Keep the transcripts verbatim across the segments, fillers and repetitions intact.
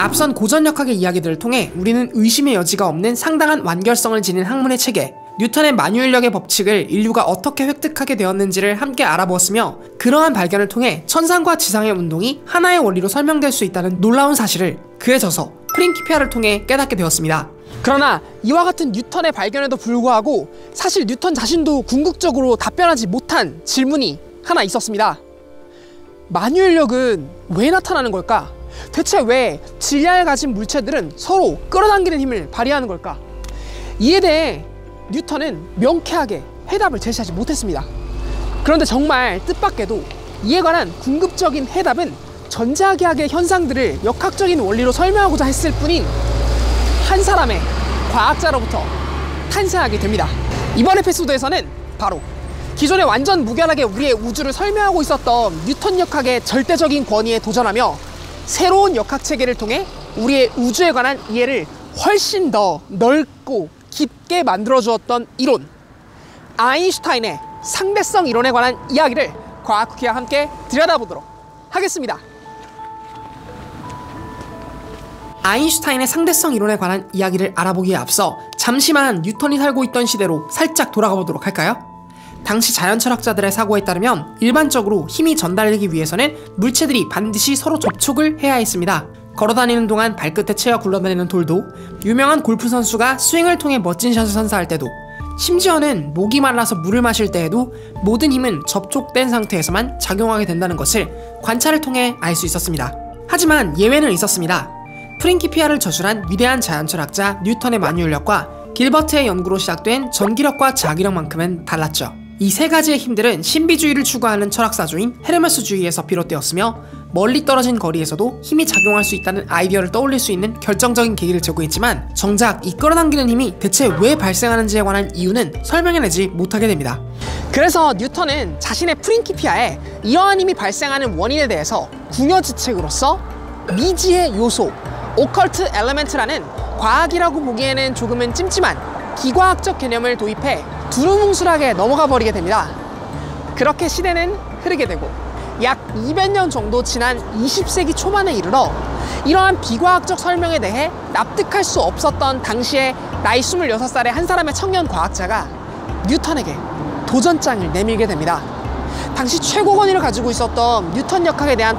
앞선 고전역학의 이야기들을 통해 우리는 의심의 여지가 없는 상당한 완결성을 지닌 학문의 체계, 뉴턴의 만유인력의 법칙을 인류가 어떻게 획득하게 되었는지를 함께 알아보았으며, 그러한 발견을 통해 천상과 지상의 운동이 하나의 원리로 설명될 수 있다는 놀라운 사실을 그의 저서 프린키피아를 통해 깨닫게 되었습니다. 그러나 이와 같은 뉴턴의 발견에도 불구하고 사실 뉴턴 자신도 궁극적으로 답변하지 못한 질문이 하나 있었습니다. 만유인력은 왜 나타나는 걸까? 대체 왜 질량을 가진 물체들은 서로 끌어당기는 힘을 발휘하는 걸까? 이에 대해 뉴턴은 명쾌하게 해답을 제시하지 못했습니다. 그런데 정말 뜻밖에도 이에 관한 궁극적인 해답은 전자기하의 현상들을 역학적인 원리로 설명하고자 했을 뿐인 한 사람의 과학자로부터 탄생하게 됩니다. 이번 에피소드에서는 바로 기존에 완전 무결하게 우리의 우주를 설명하고 있었던 뉴턴 역학의 절대적인 권위에 도전하며 새로운 역학 체계를 통해 우리의 우주에 관한 이해를 훨씬 더 넓고 깊게 만들어주었던 이론, 아인슈타인의 상대성 이론에 관한 이야기를 과학쿠키와 함께 들여다보도록 하겠습니다. 아인슈타인의 상대성 이론에 관한 이야기를 알아보기에 앞서 잠시만 뉴턴이 살고 있던 시대로 살짝 돌아가 보도록 할까요? 당시 자연철학자들의 사고에 따르면 일반적으로 힘이 전달되기 위해서는 물체들이 반드시 서로 접촉을 해야 했습니다. 걸어다니는 동안 발끝에 채어 굴러다니는 돌도, 유명한 골프 선수가 스윙을 통해 멋진 샷을 선사할 때도, 심지어는 목이 말라서 물을 마실 때에도 모든 힘은 접촉된 상태에서만 작용하게 된다는 것을 관찰을 통해 알 수 있었습니다. 하지만 예외는 있었습니다. 프린키피아를 저술한 위대한 자연철학자 뉴턴의 만유인력과 길버트의 연구로 시작된 전기력과 자기력만큼은 달랐죠. 이 세 가지의 힘들은 신비주의를 추구하는 철학사조인 헤르메스주의에서 비롯되었으며, 멀리 떨어진 거리에서도 힘이 작용할 수 있다는 아이디어를 떠올릴 수 있는 결정적인 계기를 제공했지만, 정작 이 끌어당기는 힘이 대체 왜 발생하는지에 관한 이유는 설명해내지 못하게 됩니다. 그래서 뉴턴은 자신의 프린키피아에 이러한 힘이 발생하는 원인에 대해서 궁여지책으로서 미지의 요소, 오컬트 엘리멘트라는 과학이라고 보기에는 조금은 찜찜한 기과학적 개념을 도입해 두루뭉술하게 넘어가 버리게 됩니다. 그렇게 시대는 흐르게 되고 약 이백 년 정도 지난 이십 세기 초반에 이르러 이러한 비과학적 설명에 대해 납득할 수 없었던 당시에 나이 스물여섯 살의 한 사람의 청년 과학자가 뉴턴에게 도전장을 내밀게 됩니다. 당시 최고 권위를 가지고 있었던 뉴턴 역학에 대한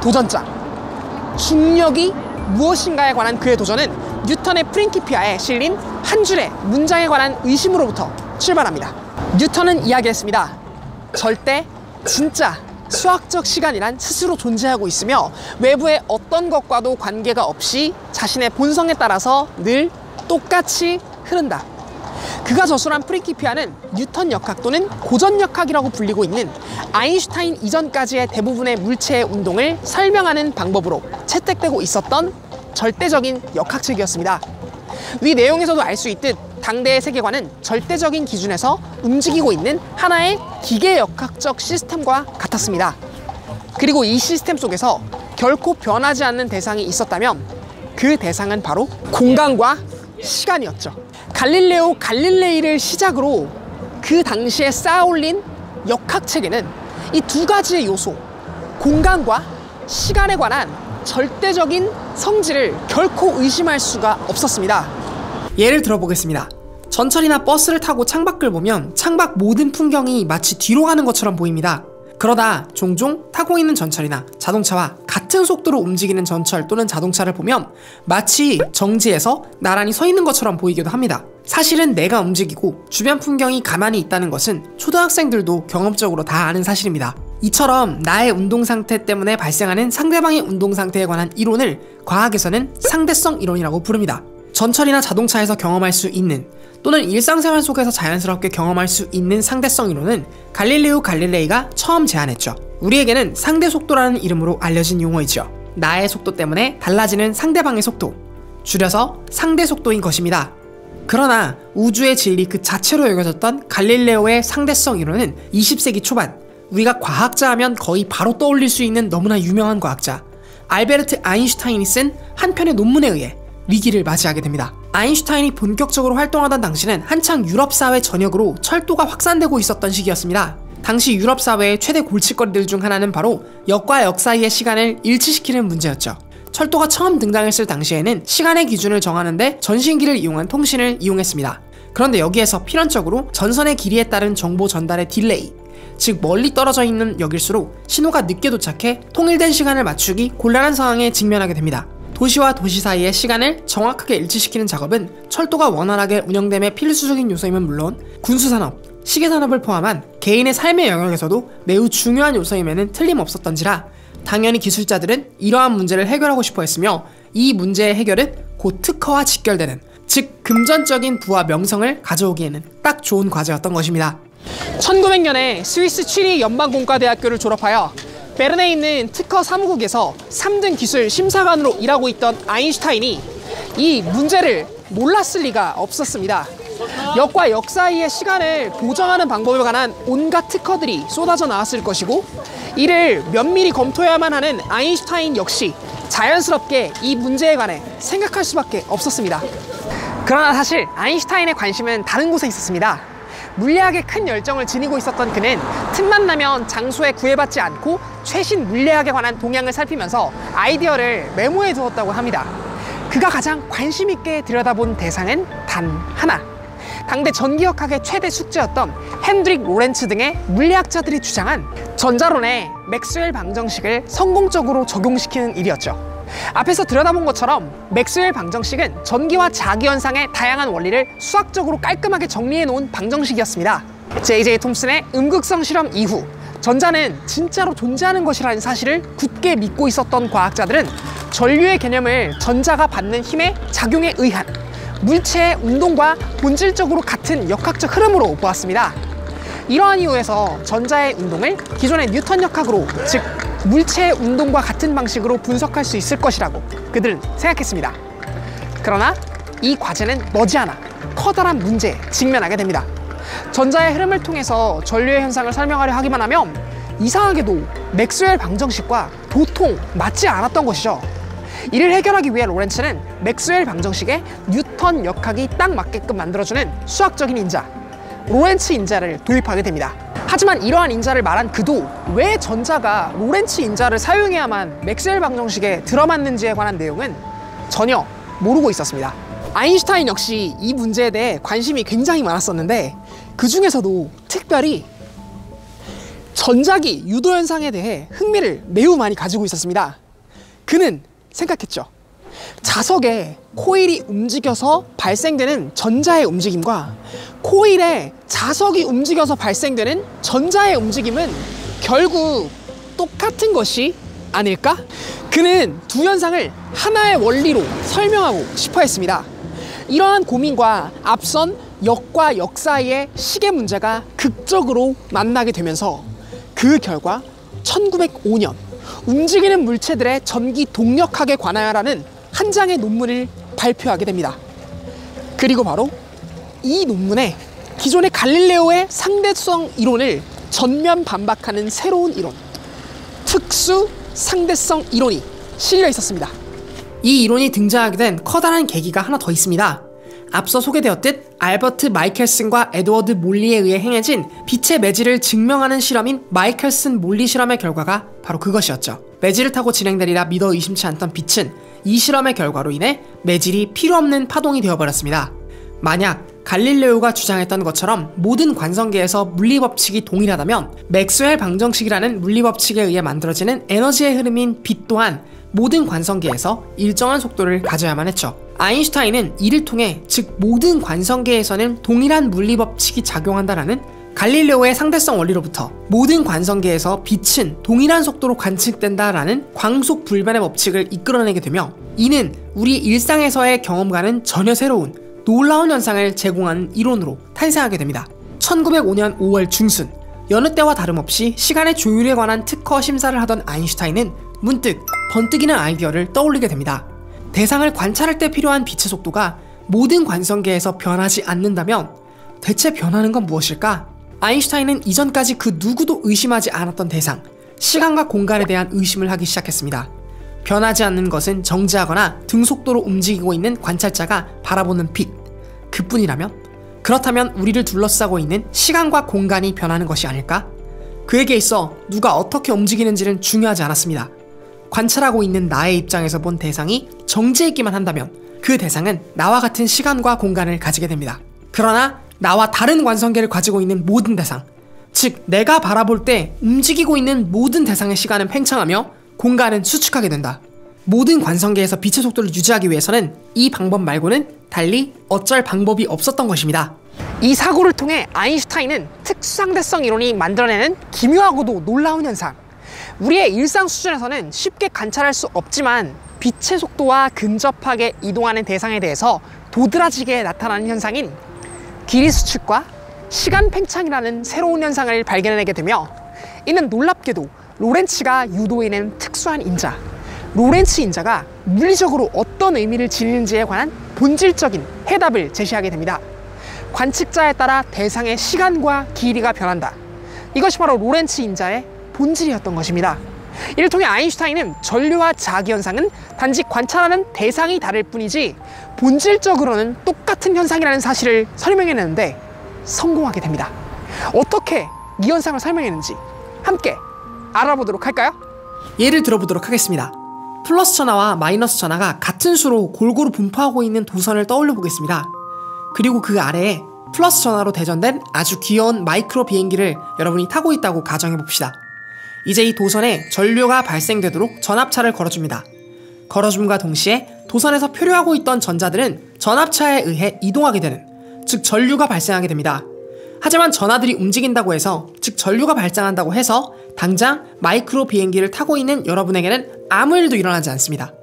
도전장, 중력이 무엇인가에 관한 그의 도전은 뉴턴의 프린키피아에 실린 한 줄의 문장에 관한 의심으로부터 출발합니다. 뉴턴은 이야기했습니다. 절대 진짜 수학적 시간이란 스스로 존재하고 있으며 외부의 어떤 것과도 관계가 없이 자신의 본성에 따라서 늘 똑같이 흐른다. 그가 저술한 프린키피아는 뉴턴 역학 또는 고전 역학이라고 불리고 있는 아인슈타인 이전까지의 대부분의 물체의 운동을 설명하는 방법으로 채택되고 있었던 절대적인 역학책이었습니다. 위 내용에서도 알 수 있듯 당대의 세계관은 절대적인 기준에서 움직이고 있는 하나의 기계 역학적 시스템과 같았습니다. 그리고 이 시스템 속에서 결코 변하지 않는 대상이 있었다면 그 대상은 바로 공간과 시간이었죠. 갈릴레오 갈릴레이를 시작으로 그 당시에 쌓아올린 역학체계는 이 두 가지의 요소, 공간과 시간에 관한 절대적인 성질을 결코 의심할 수가 없었습니다. 예를 들어보겠습니다. 전철이나 버스를 타고 창밖을 보면 창밖 모든 풍경이 마치 뒤로 가는 것처럼 보입니다. 그러다 종종 타고 있는 전철이나 자동차와 같은 속도로 움직이는 전철 또는 자동차를 보면 마치 정지해서 나란히 서 있는 것처럼 보이기도 합니다. 사실은 내가 움직이고 주변 풍경이 가만히 있다는 것은 초등학생들도 경험적으로 다 아는 사실입니다. 이처럼 나의 운동 상태 때문에 발생하는 상대방의 운동 상태에 관한 이론을 과학에서는 상대성 이론이라고 부릅니다. 전철이나 자동차에서 경험할 수 있는 또는 일상생활 속에서 자연스럽게 경험할 수 있는 상대성 이론은 갈릴레오 갈릴레이가 처음 제안했죠. 우리에게는 상대 속도라는 이름으로 알려진 용어이죠. 나의 속도 때문에 달라지는 상대방의 속도, 줄여서 상대 속도인 것입니다. 그러나 우주의 진리 그 자체로 여겨졌던 갈릴레오의 상대성 이론은 이십 세기 초반, 우리가 과학자 하면 거의 바로 떠올릴 수 있는 너무나 유명한 과학자 알베르트 아인슈타인이 쓴 한 편의 논문에 의해 위기를 맞이하게 됩니다. 아인슈타인이 본격적으로 활동하던 당시는 한창 유럽 사회 전역으로 철도가 확산되고 있었던 시기였습니다. 당시 유럽 사회의 최대 골칫거리들 중 하나는 바로 역과 역 사이의 시간을 일치시키는 문제였죠. 철도가 처음 등장했을 당시에는 시간의 기준을 정하는데 전신기를 이용한 통신을 이용했습니다. 그런데 여기에서 필연적으로 전선의 길이에 따른 정보 전달의 딜레이, 즉 멀리 떨어져 있는 역일수록 신호가 늦게 도착해 통일된 시간을 맞추기 곤란한 상황에 직면하게 됩니다. 도시와 도시 사이의 시간을 정확하게 일치시키는 작업은 철도가 원활하게 운영됨에 필수적인 요소임은 물론 군수산업, 시계산업을 포함한 개인의 삶의 영역에서도 매우 중요한 요소임에는 틀림없었던지라 당연히 기술자들은 이러한 문제를 해결하고 싶어 했으며 이 문제의 해결은 곧 특허와 직결되는, 즉 금전적인 부와 명성을 가져오기에는 딱 좋은 과제였던 것입니다. 천구백 년에 스위스 취리 연방공과대학교를 졸업하여 베른에 있는 특허 사무국에서 삼 등 기술 심사관으로 일하고 있던 아인슈타인이 이 문제를 몰랐을 리가 없었습니다. 역과 역 사이의 시간을 보정하는 방법에 관한 온갖 특허들이 쏟아져 나왔을 것이고, 이를 면밀히 검토해야만 하는 아인슈타인 역시 자연스럽게 이 문제에 관해 생각할 수밖에 없었습니다. 그러나 사실 아인슈타인의 관심은 다른 곳에 있었습니다. 물리학에 큰 열정을 지니고 있었던 그는 틈만 나면 장소에 구애받지 않고 최신 물리학에 관한 동향을 살피면서 아이디어를 메모해 두었다고 합니다. 그가 가장 관심 있게 들여다본 대상은 단 하나, 당대 전기역학의 최대 숙제였던 핸드릭 로렌츠 등의 물리학자들이 주장한 전자론의 맥스웰 방정식을 성공적으로 적용시키는 일이었죠. 앞에서 들여다본 것처럼 맥스웰 방정식은 전기와 자기현상의 다양한 원리를 수학적으로 깔끔하게 정리해 놓은 방정식이었습니다. 제이 제이 톰슨의 음극성 실험 이후 전자는 진짜로 존재하는 것이라는 사실을 굳게 믿고 있었던 과학자들은 전류의 개념을 전자가 받는 힘의 작용에 의한 물체의 운동과 본질적으로 같은 역학적 흐름으로 보았습니다. 이러한 이유에서 전자의 운동을 기존의 뉴턴 역학으로, 즉 물체의 운동과 같은 방식으로 분석할 수 있을 것이라고 그들은 생각했습니다. 그러나 이 과제는 머지않아 커다란 문제에 직면하게 됩니다. 전자의 흐름을 통해서 전류의 현상을 설명하려 하기만 하면 이상하게도 맥스웰 방정식과 도통 맞지 않았던 것이죠. 이를 해결하기 위해 로렌츠는 맥스웰 방정식에 뉴턴 역학이 딱 맞게끔 만들어주는 수학적인 인자, 로렌츠 인자를 도입하게 됩니다. 하지만 이러한 인자를 말한 그도 왜 전자가 로렌츠 인자를 사용해야만 맥스웰 방정식에 들어맞는지에 관한 내용은 전혀 모르고 있었습니다. 아인슈타인 역시 이 문제에 대해 관심이 굉장히 많았었는데 그 중에서도 특별히 전자기 유도현상에 대해 흥미를 매우 많이 가지고 있었습니다. 그는 생각했죠. 자석에 코일이 움직여서 발생되는 전자의 움직임과 코일에 자석이 움직여서 발생되는 전자의 움직임은 결국 똑같은 것이 아닐까? 그는 두 현상을 하나의 원리로 설명하고 싶어 했습니다. 이러한 고민과 앞선 역과 역 사이의 시계 문제가 극적으로 만나게 되면서 그 결과 천구백오 년 움직이는 물체들의 전기 동력학에 관하여라는 한 장의 논문을 발표하게 됩니다. 그리고 바로 이 논문에 기존의 갈릴레오의 상대성 이론을 전면 반박하는 새로운 이론, 특수 상대성 이론이 실려 있었습니다. 이 이론이 등장하게 된 커다란 계기가 하나 더 있습니다. 앞서 소개되었듯 알버트 마이켈슨과 에드워드 몰리에 의해 행해진 빛의 매질을 증명하는 실험인 마이켈슨 몰리 실험의 결과가 바로 그것이었죠. 매질을 타고 진행되리라 믿어 의심치 않던 빛은 이 실험의 결과로 인해 매질이 필요 없는 파동이 되어버렸습니다. 만약 갈릴레오가 주장했던 것처럼 모든 관성계에서 물리법칙이 동일하다면 맥스웰 방정식이라는 물리법칙에 의해 만들어지는 에너지의 흐름인 빛 또한 모든 관성계에서 일정한 속도를 가져야만 했죠. 아인슈타인은 이를 통해 즉 모든 관성계에서는 동일한 물리법칙이 작용한다라는 갈릴레오의 상대성 원리로부터 모든 관성계에서 빛은 동일한 속도로 관측된다라는 광속 불변의 법칙을 이끌어내게 되며, 이는 우리 일상에서의 경험과는 전혀 새로운 놀라운 현상을 제공하는 이론으로 탄생하게 됩니다. 천구백오 년 오월 중순, 여느 때와 다름없이 시간의 조율에 관한 특허 심사를 하던 아인슈타인은 문득 번뜩이는 아이디어를 떠올리게 됩니다. 대상을 관찰할 때 필요한 빛의 속도가 모든 관성계에서 변하지 않는다면 대체 변하는 건 무엇일까? 아인슈타인은 이전까지 그 누구도 의심하지 않았던 대상, 시간과 공간에 대한 의심을 하기 시작했습니다. 변하지 않는 것은 정지하거나 등속도로 움직이고 있는 관찰자가 바라보는 빛, 그뿐이라면? 그렇다면 우리를 둘러싸고 있는 시간과 공간이 변하는 것이 아닐까? 그에게 있어 누가 어떻게 움직이는지는 중요하지 않았습니다. 관찰하고 있는 나의 입장에서 본 대상이 정지했기만 한다면 그 대상은 나와 같은 시간과 공간을 가지게 됩니다. 그러나 나와 다른 관성계를 가지고 있는 모든 대상, 즉 내가 바라볼 때 움직이고 있는 모든 대상의 시간은 팽창하며 공간은 수축하게 된다. 모든 관성계에서 빛의 속도를 유지하기 위해서는 이 방법 말고는 달리 어쩔 방법이 없었던 것입니다. 이 사고를 통해 아인슈타인은 특수상대성 이론이 만들어내는 기묘하고도 놀라운 현상, 우리의 일상 수준에서는 쉽게 관찰할 수 없지만 빛의 속도와 근접하게 이동하는 대상에 대해서 도드라지게 나타나는 현상인 길이 수축과 시간 팽창이라는 새로운 현상을 발견해내게 되며, 이는 놀랍게도 로렌츠가 유도해낸 특수한 인자, 로렌츠 인자가 물리적으로 어떤 의미를 지니는지에 관한 본질적인 해답을 제시하게 됩니다. 관측자에 따라 대상의 시간과 길이가 변한다. 이것이 바로 로렌츠 인자의 본질이었던 것입니다. 이를 통해 아인슈타인은 전류와 자기현상은 단지 관찰하는 대상이 다를 뿐이지 본질적으로는 똑같은 현상이라는 사실을 설명해내는데 성공하게 됩니다. 어떻게 이 현상을 설명했는지 함께 알아보도록 할까요? 예를 들어보도록 하겠습니다. 플러스 전하와 마이너스 전하가 같은 수로 골고루 분포하고 있는 도선을 떠올려 보겠습니다. 그리고 그 아래에 플러스 전하로 대전된 아주 귀여운 마이크로 비행기를 여러분이 타고 있다고 가정해 봅시다. 이제 이 도선에 전류가 발생되도록 전압차를 걸어줍니다. 걸어줌과 동시에 도선에서 표류하고 있던 전자들은 전압차에 의해 이동하게 되는, 즉 전류가 발생하게 됩니다. 하지만 전하들이 움직인다고 해서, 즉 전류가 발생한다고 해서 당장 마이크로 비행기를 타고 있는 여러분에게는 아무 일도 일어나지 않습니다.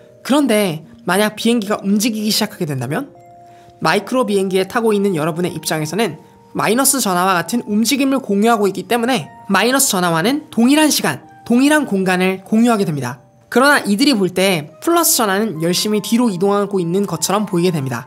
그런데 만약 비행기가 움직이기 시작하게 된다면 마이크로 비행기에 타고 있는 여러분의 입장에서는 마이너스 전하와 같은 움직임을 공유하고 있기 때문에 마이너스 전하와는 동일한 시간, 동일한 공간을 공유하게 됩니다. 그러나 이들이 볼 때 플러스 전하는 열심히 뒤로 이동하고 있는 것처럼 보이게 됩니다.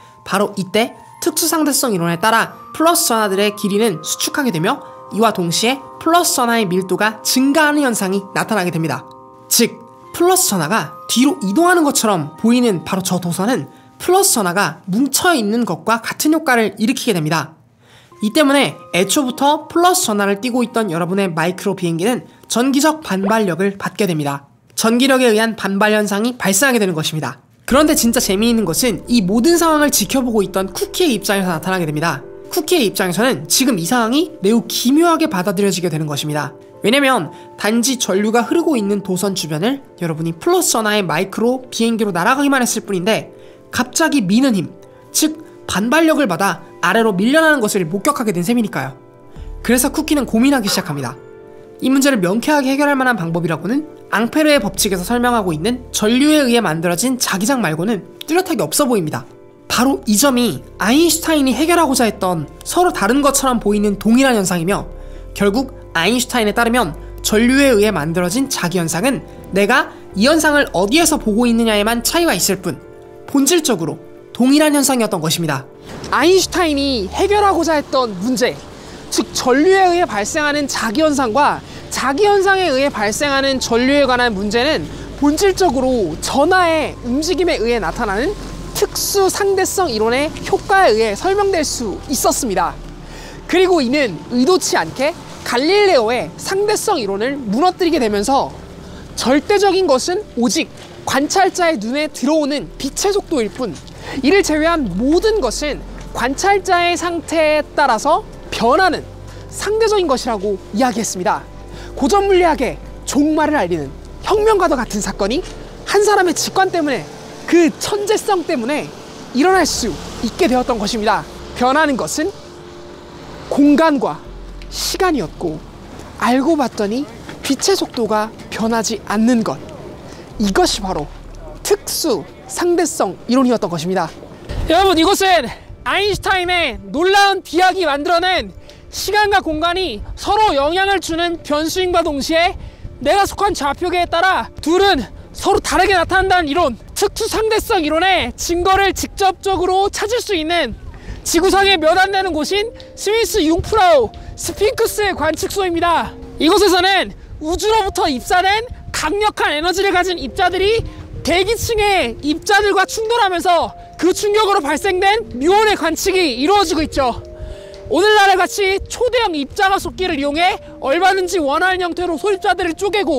바로 이때 특수상대성 이론에 따라 플러스 전하들의 길이는 수축하게 되며 이와 동시에 플러스 전하의 밀도가 증가하는 현상이 나타나게 됩니다. 즉, 플러스 전하가 뒤로 이동하는 것처럼 보이는 바로 저 도선은 플러스 전하가 뭉쳐있는 것과 같은 효과를 일으키게 됩니다. 이 때문에 애초부터 플러스 전하를 띠고 있던 여러분의 마이크로 비행기는 전기적 반발력을 받게 됩니다. 전기력에 의한 반발 현상이 발생하게 되는 것입니다. 그런데 진짜 재미있는 것은 이 모든 상황을 지켜보고 있던 쿠키의 입장에서 나타나게 됩니다. 쿠키의 입장에서는 지금 이 상황이 매우 기묘하게 받아들여지게 되는 것입니다. 왜냐면 단지 전류가 흐르고 있는 도선 주변을 여러분이 플러스 전하의 마이크로 비행기로 날아가기만 했을 뿐인데 갑자기 미는 힘, 즉 반발력을 받아 아래로 밀려나는 것을 목격하게 된 셈이니까요. 그래서 쿠키는 고민하기 시작합니다. 이 문제를 명쾌하게 해결할 만한 방법이라고는 앙페르의 법칙에서 설명하고 있는 전류에 의해 만들어진 자기장 말고는 뚜렷하게 없어 보입니다. 바로 이 점이 아인슈타인이 해결하고자 했던 서로 다른 것처럼 보이는 동일한 현상이며, 결국 아인슈타인에 따르면 전류에 의해 만들어진 자기현상은 내가 이 현상을 어디에서 보고 있느냐에만 차이가 있을 뿐 본질적으로 동일한 현상이었던 것입니다. 아인슈타인이 해결하고자 했던 문제, 즉 전류에 의해 발생하는 자기현상과 자기현상에 의해 발생하는 전류에 관한 문제는 본질적으로 전하의 움직임에 의해 나타나는 특수 상대성 이론의 효과에 의해 설명될 수 있었습니다. 그리고 이는 의도치 않게 갈릴레오의 상대성 이론을 무너뜨리게 되면서 절대적인 것은 오직 관찰자의 눈에 들어오는 빛의 속도일 뿐, 이를 제외한 모든 것은 관찰자의 상태에 따라서 변하는 상대적인 것이라고 이야기했습니다. 고전 물리학의 종말을 알리는 혁명과도 같은 사건이 한 사람의 직관 때문에, 그 천재성 때문에 일어날 수 있게 되었던 것입니다. 변하는 것은 공간과 시간이었고, 알고 봤더니 빛의 속도가 변하지 않는 것, 이것이 바로 특수 상대성 이론이었던 것입니다. 여러분, 이것은 아인슈타인의 놀라운 비약이 만들어낸 시간과 공간이 서로 영향을 주는 변수인과 동시에 내가 속한 좌표계에 따라 둘은 서로 다르게 나타난다는 이론, 특수상대성 이론의 증거를 직접적으로 찾을 수 있는 지구상에 몇 안 되는 곳인 스위스 융프라우 스핑크스의 관측소입니다. 이곳에서는 우주로부터 입사된 강력한 에너지를 가진 입자들이 대기층의 입자들과 충돌하면서 그 충격으로 발생된 뮤온의 관측이 이루어지고 있죠. 오늘날에 같이 초대형 입자가속기를 이용해 얼마든지 원하는 형태로 소입자들을 쪼개고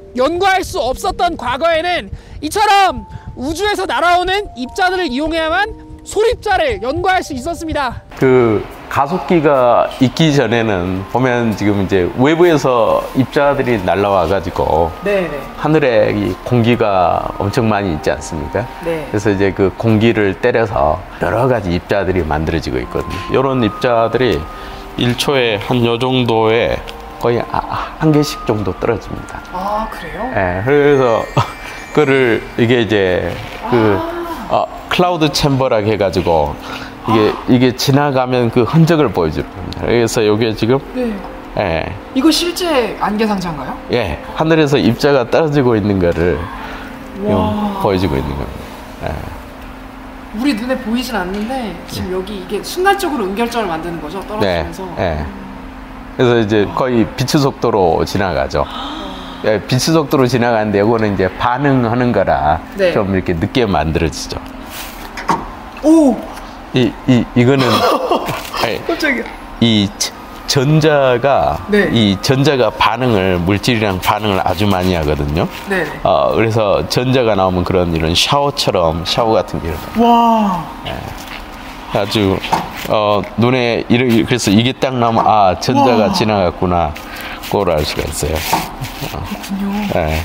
연구할 수 없었던 과거에는 이처럼 우주에서 날아오는 입자들을 이용해야만 소립자를 연구할 수 있었습니다. 그 가속기가 있기 전에는 보면 지금 이제 외부에서 입자들이 날라와 가지고 네네. 하늘에 이 공기가 엄청 많이 있지 않습니까? 네. 그래서 이제 그 공기를 때려서 여러 가지 입자들이 만들어지고 있거든요. 이런 입자들이 일 초에 한 요 정도에 거의 한 개씩 정도 떨어집니다. 아, 그래요? 네, 그래서 그거를 이게 이제 그 어, 클라우드 챔버라고 해가지고 이게 이게 지나가면 그 흔적을 보여줍니다. 그래서 이게 지금 네. 예, 이거 실제 안개 상자인가요? 예, 하늘에서 입자가 떨어지고 있는 거를 지금 보여주고 있는 겁니다. 예. 우리 눈에 보이진 않는데 지금 여기 이게 순간적으로 은결점을 만드는 거죠? 떨어지면서. 네, 예. 그래서 이제 거의 빛의 속도로 지나가죠. 예, 빛의 속도로 지나가는데 이거는 이제 반응하는 거라 네. 좀 이렇게 늦게 만들어지죠. 오! 이, 이, 이거는 아니, 깜짝이야. 이 전자가 네. 이 전자가 반응을 물질이랑 반응을 아주 많이 하거든요. 네. 어, 그래서 전자가 나오면 그런 이런 샤워처럼 샤워 같은 게 일어나요. 와. 예. 아주 어, 눈에 이렇게 그래서 이게 딱 나오면 아 전자가 와. 지나갔구나 그걸 알 수가 있어요. 어. 그렇군요. 예.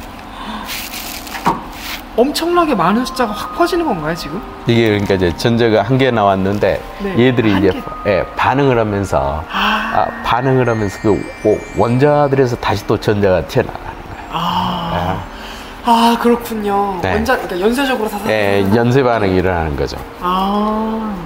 엄청나게 많은 숫자가 확 퍼지는 건가요, 지금? 이게 그러니까 이제 전자가 한 개 나왔는데 네. 얘들이 한 이제 개. 예, 반응을 하면서 아. 아, 반응을 하면서 그 원자들에서 다시 또 전자가 튀어나가는 거예요. 아. 아, 그렇군요. 네. 원자, 그러니까 연쇄적으로 사사. 예, 연쇄 반응이 일어나는 거죠. 아.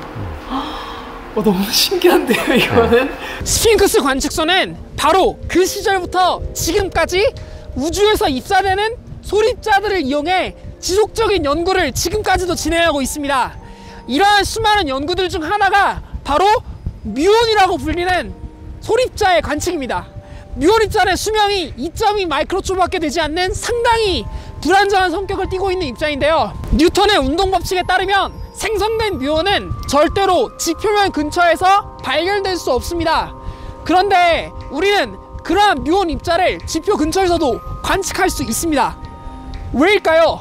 어, 너무 신기한데요, 이거는? 스핑크스 관측소는 바로 그 시절부터 지금까지 우주에서 입사되는 소립자들을 이용해 지속적인 연구를 지금까지도 진행하고 있습니다. 이러한 수많은 연구들 중 하나가 바로 뮤온이라고 불리는 소립자의 관측입니다. 뮤온 입자는 수명이 이 점 이 마이크로초밖에 되지 않는 상당히 불안정한 성격을 띠고 있는 입자인데요. 뉴턴의 운동 법칙에 따르면 생성된 뮤온은 절대로 지표면 근처에서 발견될 수 없습니다. 그런데 우리는 그러한 뮤온 입자를 지표 근처에서도 관측할 수 있습니다. 왜일까요?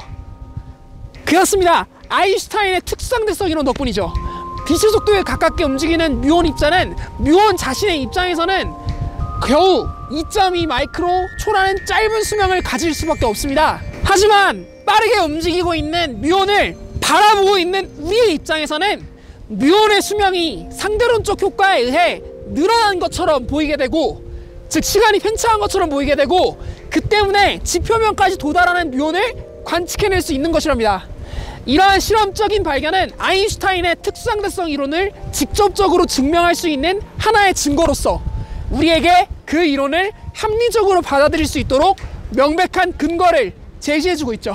그렇습니다. 아인슈타인의 특수상대성 이론 덕분이죠. 빛의 속도에 가깝게 움직이는 뮤온 입자는 뮤온 자신의 입장에서는 겨우 이 점 이 마이크로초라는 짧은 수명을 가질 수밖에 없습니다. 하지만 빠르게 움직이고 있는 뮤온을 바라보고 있는 우리의 입장에서는 뮤온의 수명이 상대론적 효과에 의해 늘어난 것처럼 보이게 되고, 즉 시간이 팽창한 것처럼 보이게 되고, 그 때문에 지표면까지 도달하는 뮤온을 관측해낼 수 있는 것이랍니다. 이러한 실험적인 발견은 아인슈타인의 특수상대성 이론을 직접적으로 증명할 수 있는 하나의 증거로서 우리에게 그 이론을 합리적으로 받아들일 수 있도록 명백한 근거를 제시해주고 있죠.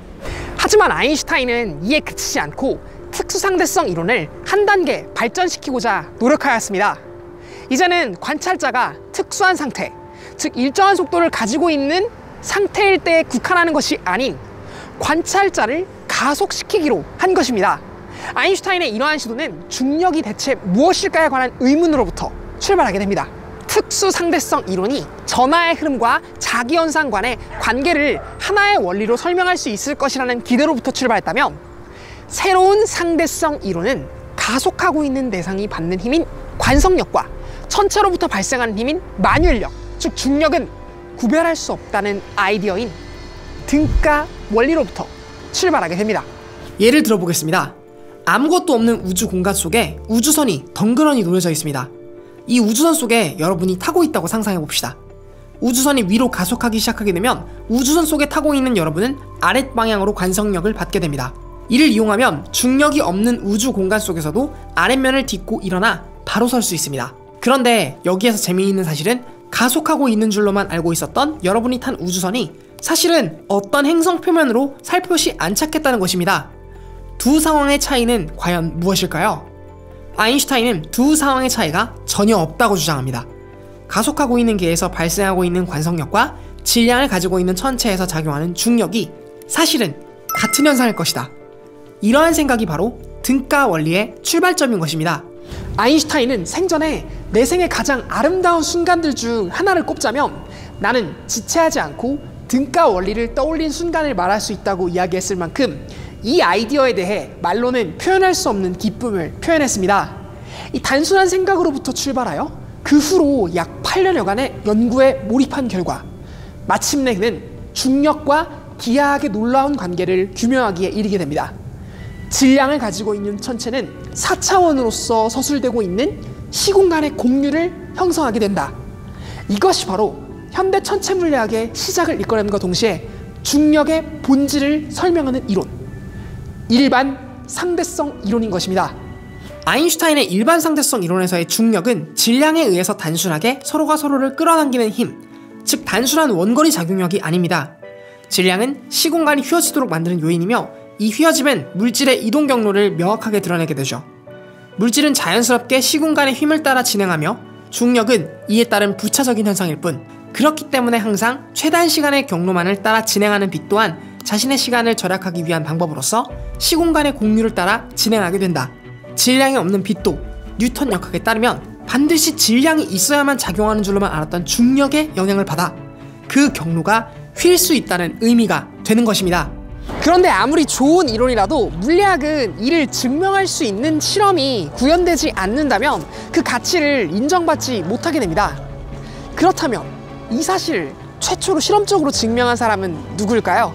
하지만 아인슈타인은 이에 그치지 않고 특수상대성 이론을 한 단계 발전시키고자 노력하였습니다. 이제는 관찰자가 특수한 상태, 즉 일정한 속도를 가지고 있는 상태일 때에 국한하는 것이 아닌 관찰자를 가속시키기로 한 것입니다. 아인슈타인의 이러한 시도는 중력이 대체 무엇일까에 관한 의문으로부터 출발하게 됩니다. 특수상대성 이론이 전하의 흐름과 자기현상 간의 관계를 하나의 원리로 설명할 수 있을 것이라는 기대로부터 출발했다면, 새로운 상대성 이론은 가속하고 있는 대상이 받는 힘인 관성력과 천체로부터 발생하는 힘인 만유인력, 즉 중력은 구별할 수 없다는 아이디어인 등가 원리로부터 출발하게 됩니다. 예를 들어보겠습니다. 아무것도 없는 우주 공간 속에 우주선이 덩그러니 놓여져 있습니다. 이 우주선 속에 여러분이 타고 있다고 상상해봅시다. 우주선이 위로 가속하기 시작하게 되면 우주선 속에 타고 있는 여러분은 아랫방향으로 관성력을 받게 됩니다. 이를 이용하면 중력이 없는 우주 공간 속에서도 아랫면을 딛고 일어나 바로 설 수 있습니다. 그런데 여기에서 재미있는 사실은 가속하고 있는 줄로만 알고 있었던 여러분이 탄 우주선이 사실은 어떤 행성 표면으로 살포시 안착했다는 것입니다. 두 상황의 차이는 과연 무엇일까요? 아인슈타인은 두 상황의 차이가 전혀 없다고 주장합니다. 가속하고 있는 계에서 발생하고 있는 관성력과 질량을 가지고 있는 천체에서 작용하는 중력이 사실은 같은 현상일 것이다. 이러한 생각이 바로 등가 원리의 출발점인 것입니다. 아인슈타인은 생전에 내 생의 가장 아름다운 순간들 중 하나를 꼽자면 나는 지체하지 않고 등가 원리를 떠올린 순간을 말할 수 있다고 이야기했을 만큼 이 아이디어에 대해 말로는 표현할 수 없는 기쁨을 표현했습니다. 이 단순한 생각으로부터 출발하여 그 후로 약 팔 년여간의 연구에 몰입한 결과 마침내 그는 중력과 기하학의 놀라운 관계를 규명하기에 이르게 됩니다. 질량을 가지고 있는 천체는 사 차원으로서 서술되고 있는 시공간의 공률을 형성하게 된다. 이것이 바로 현대 천체 물리학의 시작을 이끌어냄과 동시에 중력의 본질을 설명하는 이론, 일반 상대성 이론인 것입니다. 아인슈타인의 일반 상대성 이론에서의 중력은 질량에 의해서 단순하게 서로가 서로를 끌어당기는 힘, 즉 단순한 원거리 작용력이 아닙니다. 질량은 시공간이 휘어지도록 만드는 요인이며 이 휘어짐은 물질의 이동 경로를 명확하게 드러내게 되죠. 물질은 자연스럽게 시공간의 힘을 따라 진행하며 중력은 이에 따른 부차적인 현상일 뿐, 그렇기 때문에 항상 최단 시간의 경로만을 따라 진행하는 빛 또한 자신의 시간을 절약하기 위한 방법으로서 시공간의 공률을 따라 진행하게 된다. 질량이 없는 빛도 뉴턴 역학에 따르면 반드시 질량이 있어야만 작용하는 줄로만 알았던 중력의 영향을 받아 그 경로가 휠 수 있다는 의미가 되는 것입니다. 그런데 아무리 좋은 이론이라도 물리학은 이를 증명할 수 있는 실험이 구현되지 않는다면 그 가치를 인정받지 못하게 됩니다. 그렇다면 이 사실을 최초로 실험적으로 증명한 사람은 누구일까요?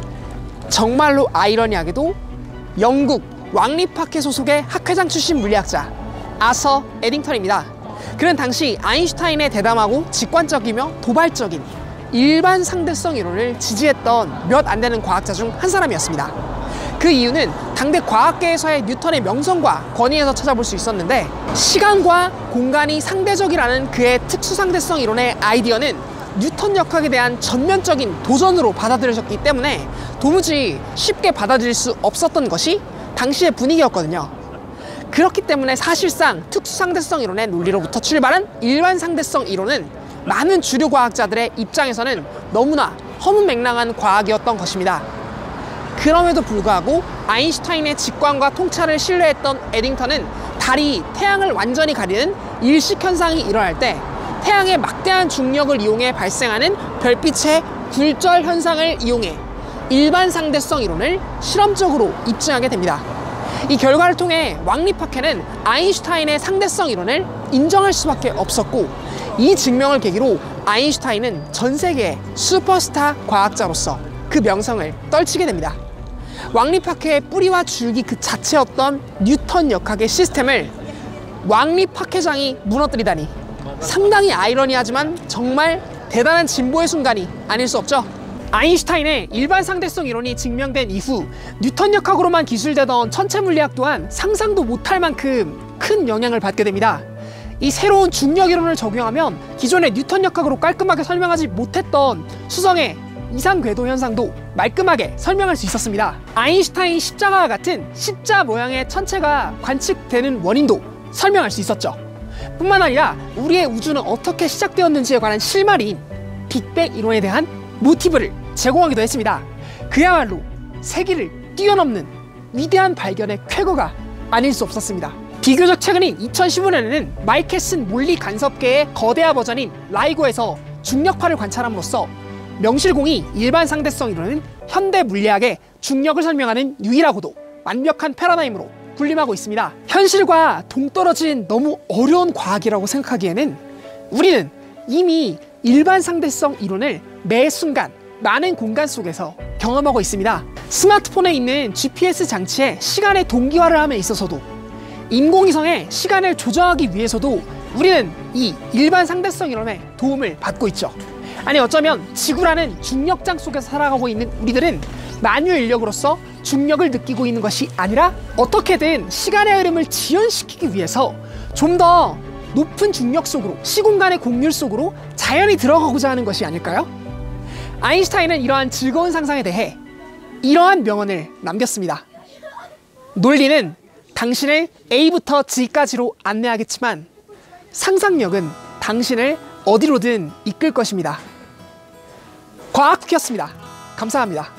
정말로 아이러니하게도 영국 왕립학회 소속의 학회장 출신 물리학자 아서 에딩턴입니다. 그는 당시 아인슈타인의 대담하고 직관적이며 도발적인 일반 상대성 이론을 지지했던 몇 안 되는 과학자 중 한 사람이었습니다. 그 이유는 당대 과학계에서의 뉴턴의 명성과 권위에서 찾아볼 수 있었는데, 시간과 공간이 상대적이라는 그의 특수상대성 이론의 아이디어는 뉴턴 역학에 대한 전면적인 도전으로 받아들여졌기 때문에 도무지 쉽게 받아들일 수 없었던 것이 당시의 분위기였거든요. 그렇기 때문에 사실상 특수상대성 이론의 논리로부터 출발한 일반 상대성 이론은 많은 주류 과학자들의 입장에서는 너무나 허무맹랑한 과학이었던 것입니다. 그럼에도 불구하고 아인슈타인의 직관과 통찰을 신뢰했던 에딩턴은 달이 태양을 완전히 가리는 일식 현상이 일어날 때 태양의 막대한 중력을 이용해 발생하는 별빛의 굴절 현상을 이용해 일반 상대성 이론을 실험적으로 입증하게 됩니다. 이 결과를 통해 왕립학회는 아인슈타인의 상대성 이론을 인정할 수밖에 없었고, 이 증명을 계기로 아인슈타인은 전 세계의 슈퍼스타 과학자로서 그 명성을 떨치게 됩니다. 왕립학회의 뿌리와 줄기 그 자체였던 뉴턴 역학의 시스템을 왕립학회장이 무너뜨리다니 상당히 아이러니하지만 정말 대단한 진보의 순간이 아닐 수 없죠. 아인슈타인의 일반 상대성 이론이 증명된 이후 뉴턴 역학으로만 기술되던 천체 물리학 또한 상상도 못할 만큼 큰 영향을 받게 됩니다. 이 새로운 중력 이론을 적용하면 기존의 뉴턴 역학으로 깔끔하게 설명하지 못했던 수성의 이상 궤도 현상도 말끔하게 설명할 수 있었습니다. 아인슈타인 십자가와 같은 십자 모양의 천체가 관측되는 원인도 설명할 수 있었죠. 뿐만 아니라 우리의 우주는 어떻게 시작되었는지에 관한 실마리인 빅뱅 이론에 대한 모티브를 제공하기도 했습니다. 그야말로 세기를 뛰어넘는 위대한 발견의 쾌거가 아닐 수 없었습니다. 비교적 최근인 이천십오 년에는 마이켈슨 물리 간섭계의 거대화 버전인 라이고에서 중력파를 관찰함으로써 명실공히 일반 상대성 이론은 현대 물리학의 중력을 설명하는 유일하고도 완벽한 패러다임으로 군림하고 있습니다. 현실과 동떨어진 너무 어려운 과학이라고 생각하기에는 우리는 이미 일반 상대성 이론을 매 순간 많은 공간 속에서 경험하고 있습니다. 스마트폰에 있는 지피에스 장치에 시간의 동기화를 함에 있어서도, 인공위성의 시간을 조정하기 위해서도 우리는 이 일반 상대성 이론의 도움을 받고 있죠. 아니, 어쩌면 지구라는 중력장 속에서 살아가고 있는 우리들은 만유 인력으로서 중력을 느끼고 있는 것이 아니라 어떻게든 시간의 흐름을 지연시키기 위해서 좀 더 높은 중력 속으로, 시공간의 공률 속으로 자연히 들어가고자 하는 것이 아닐까요? 아인슈타인은 이러한 즐거운 상상에 대해 이러한 명언을 남겼습니다. 논리는 당신을 A부터 G까지로 안내하겠지만 상상력은 당신을 어디로든 이끌 것입니다. 과학후키였습니다. 감사합니다.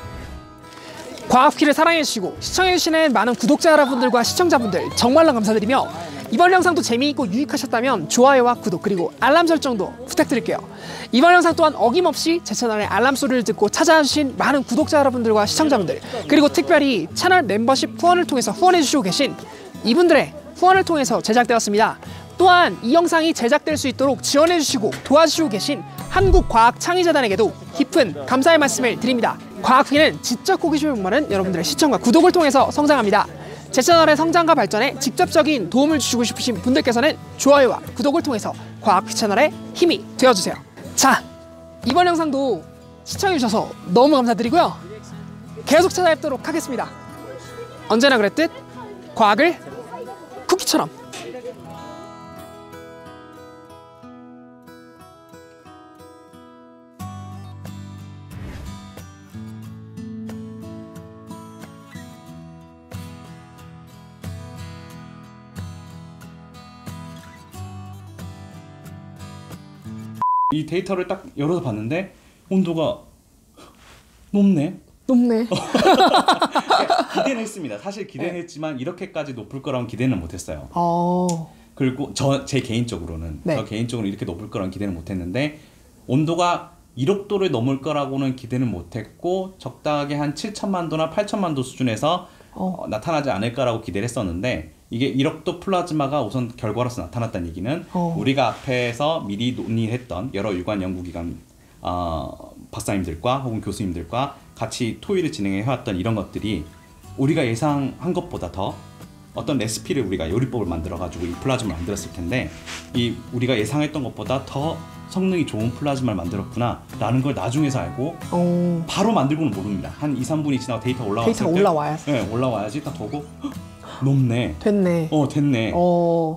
과학후키를 사랑해주시고 시청해주시는 많은 구독자 여러분들과 시청자분들 정말로 감사드리며, 이번 영상도 재미있고 유익하셨다면 좋아요와 구독 그리고 알람 설정도 부탁드릴게요. 이번 영상 또한 어김없이 제 채널의 알람 소리를 듣고 찾아주신 많은 구독자 여러분들과 시청자분들, 그리고 특별히 채널 멤버십 후원을 통해서 후원해주시고 계신 이분들의 후원을 통해서 제작되었습니다. 또한 이 영상이 제작될 수 있도록 지원해주시고 도와주시고 계신 한국과학창의재단에게도 깊은 감사의 말씀을 드립니다. 과학후기는 지적 호기심을 목마른 여러분들의 시청과 구독을 통해서 성장합니다. 제 채널의 성장과 발전에 직접적인 도움을 주시고 싶으신 분들께서는 좋아요와 구독을 통해서 과학후 채널의 힘이 되어주세요. 자, 이번 영상도 시청해주셔서 너무 감사드리고요. 계속 찾아뵙도록 하겠습니다. 언제나 그랬듯 과학을 쿠키처럼. 이 데이터를 딱 열어서 봤는데 온도가 높네. 높네. 기대는 했습니다. 사실 기대는 네. 했지만 이렇게까지 높을 거라고 기대는 못했어요. 어... 그리고 저 제 개인적으로는 네. 저 개인적으로 이렇게 높을 거라고 기대는 못했는데 온도가 일억 도를 넘을 거라고는 기대는 못했고 적당하게 한 칠천만 도나 팔천만 도 수준에서 어. 어, 나타나지 않을까라고 기대를 했었는데 이게 일억 도 플라즈마가 우선 결과로서 나타났다는 얘기는 어. 우리가 앞에서 미리 논의했던 여러 유관 연구기관 어, 박사님들과 혹은 교수님들과 같이 토의를 진행해왔던 이런 것들이 우리가 예상한 것보다 더 어떤 레시피를 우리가 요리법을 만들어가지고 이 플라즈마를 만들었을 텐데 이 우리가 예상했던 것보다 더 성능이 좋은 플라즈마를 만들었구나 라는 걸 나중에서 알고 오. 바로 만들고는 모릅니다. 한 이, 삼 분이 지나고 데이터 올라왔을 데이터가 때 올라와야지. 네, 올라와야지 딱 보고 높네. 됐네. 어, 됐네. 어.